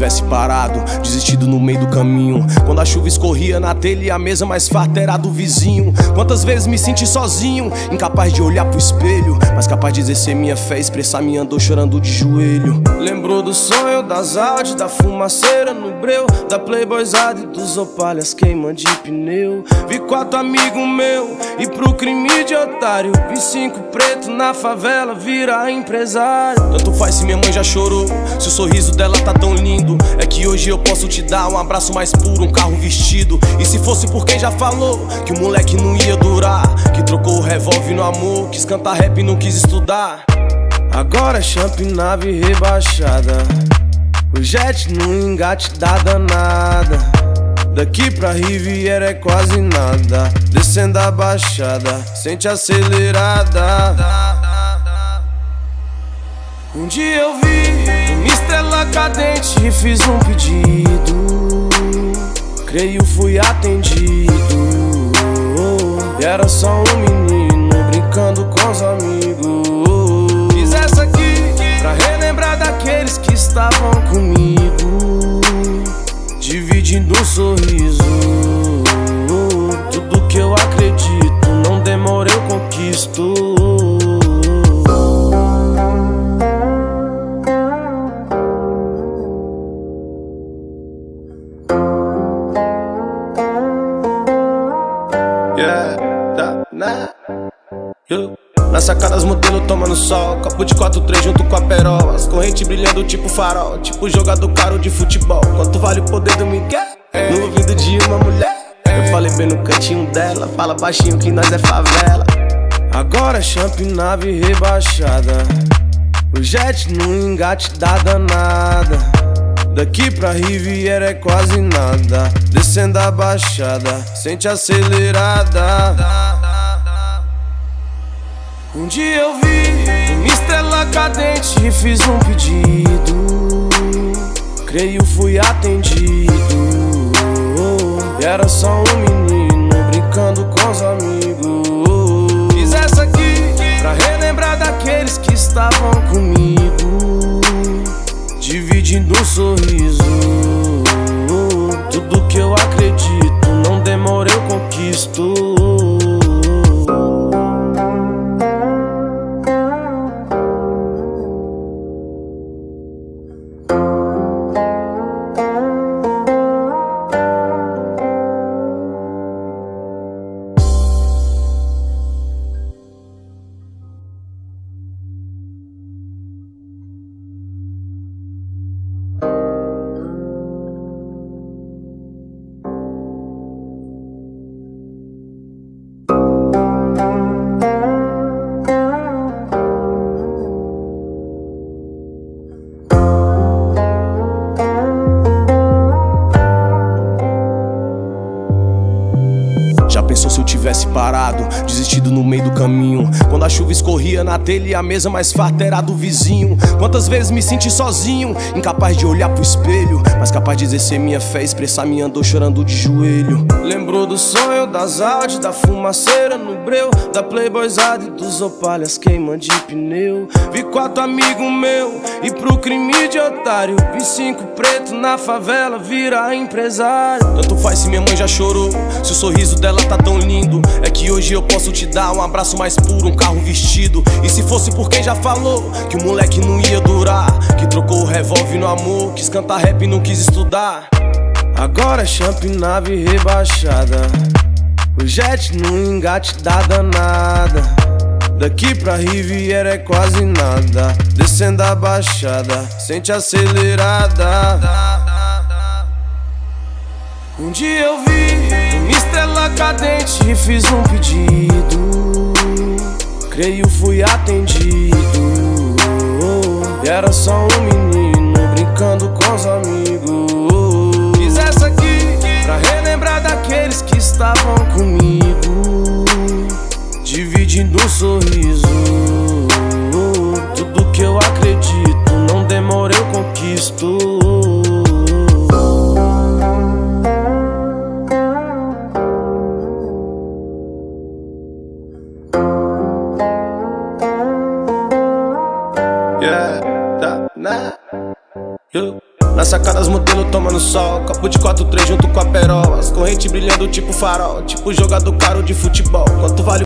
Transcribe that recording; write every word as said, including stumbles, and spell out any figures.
tivesse parado, desistido no meio do caminho. Quando a chuva escorria na telha e a mesa mais farta era do vizinho. Quantas vezes me senti sozinho, incapaz de olhar pro espelho, mas capaz de exercer minha fé, expressar minha dor chorando de joelho. Lembrou do sonho, das Audi, da fumaceira no breu, da playboyzada e dos opalhas queima de pneu. Vi quatro amigos meu e pro crime de otário, vi cinco pretos na favela virar empresário. Tanto faz se minha mãe já chorou, se o sorriso dela tá tão lindo. É que hoje eu posso te dar um abraço mais puro, um carro vestido. E se fosse por quem já falou que o moleque não ia durar, que trocou o revólver no amor, quis cantar rap e não quis estudar. Agora é champ, nave rebaixada, o jet no engate da danada. Daqui pra Riviera é quase nada, descendo a baixada, sente acelerada. Um dia eu vi uma estrela cadente e fiz um pedido, creio fui atendido. E era só um menino brincando com os amigos. Fiz essa aqui pra relembrar daqueles que estavam comigo, dividindo um sorriso. Tudo que eu acredito, não demora eu conquisto. Yeah, tá, né? Eu na sacada as modelos tomando sol, copo de quatro três junto com a perola, as correntes brilhando tipo farol, tipo jogador caro de futebol. Quanto vale o poder do Miguel no ouvido de uma mulher? Eu falei bem no cantinho dela, fala baixinho que nós é favela. Agora é champ, nave rebaixada, o jet no engate da danada. Daqui pra Riviera é quase nada, descendo a baixada, sente acelerada. Um dia eu vi uma estrela cadente e fiz um pedido, creio fui atendido. E era só um menino brincando com os amigos. Fiz essa aqui pra relembrar daqueles que estavam comigo, dividindo um sorriso. Tudo que eu acredito, não demora eu conquisto. Pensou se eu tivesse parado, desistido no meio do caminho. Quando a chuva escorria na telha e a mesa mais farta era do vizinho. Quantas vezes me senti sozinho, incapaz de olhar pro espelho, mas capaz de exercer minha fé, expressar minha dor chorando de joelho. Lembrou do sonho, das Audi, da fumaceira no breu, da playboyzada e dos opalhas queima de pneu. Vi quatro amigos meu e pro crime de otário, vi cinco pretos na favela virar empresário. Tanto faz se minha mãe já chorou, se o sorriso dela tá tão lindo. É que hoje eu posso te dar um abraço mais puro, um carro vestido. E se fosse por quem já falou que o moleque não ia durar, que trocou o revólver no amor, quis cantar rap e não quis estudar. Agora é champ, nave rebaixada, o jet no engate da danada. Daqui pra Riviera é quase nada, descendo a baixada, sente acelerada. Um dia eu vi uma estrela cadente e fiz um pedido, creio fui atendido. E era só um menino brincando com os amigos. Fiz essa aqui pra relembrar daqueles que estavam comigo, dividindo um sorriso. Tudo que eu acredito, não demora eu conquisto. Yeah, tá, né? Eu nas sacadas modelo tomando sol, copo de quatro três junto com a perol, as correntes brilhando tipo farol, tipo jogador caro de futebol. Quanto vale